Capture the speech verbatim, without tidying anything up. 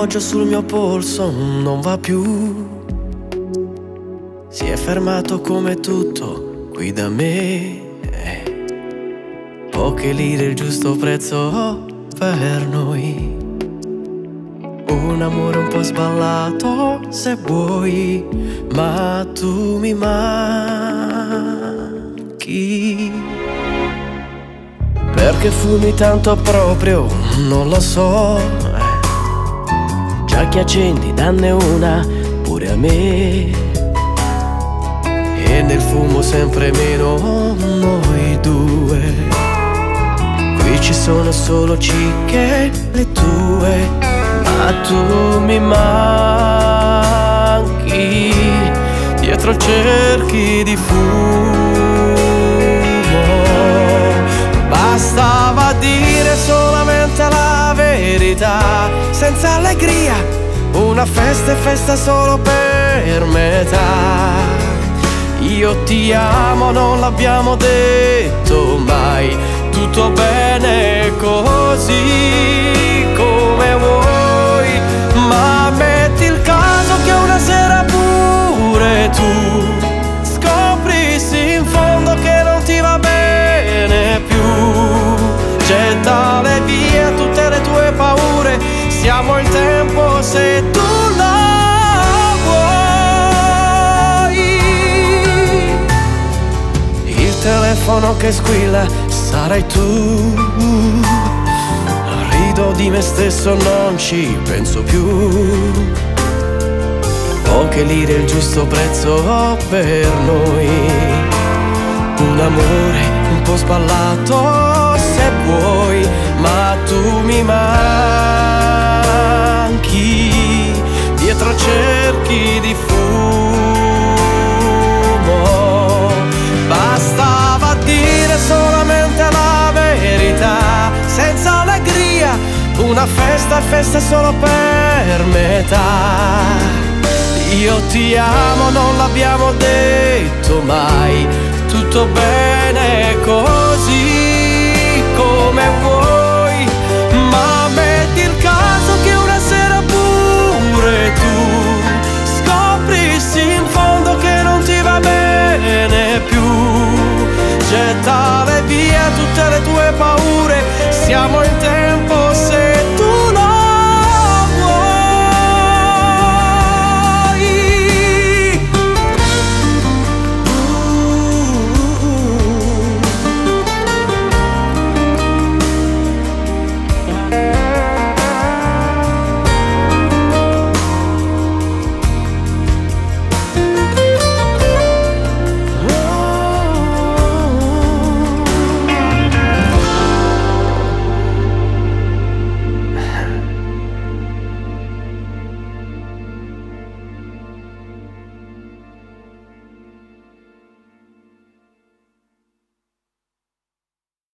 l'orologio sul mio polso non va più. Si è fermato come tutto qui da me. Poche lire, il giusto prezzo per noi. Un amore un po' sballato se vuoi, ma tu mi manchi. Perché fumi tanto proprio, non lo so. Già che accendi, danne una pure a me. E nel fumo sempre meno noi due. Qui ci sono solo cicche le tue, ma tu mi manchi dietro cerchi di fumo. Bastava dire solamente la verità, senza allegria, una festa e festa solo per metà. Io ti amo, non l'abbiamo detto mai, tutto bene così come vuoi, ma metti il caso che una sera pure tu scoprissi in fondo che non ti va bene più. Gettale via tutte le tue paure, siamo il tempo se tu lo telefono che squilla, sarai tu. Rido di me stesso, non ci penso più. Poche lire, il giusto prezzo per noi. Un amore un po' sballato se vuoi, ma tu mi manchi dietro cerchi di fumo. Bastava dire solamente la verità, senza allegria, una festa e festa solo per metà. Io ti amo, non l'abbiamo detto mai, tutto bene così come vuoi, ma metti il caso che una sera pure tu scoprissi in fondo che non ti va bene più. Gettale via tutte le tue paure, siamo in tempo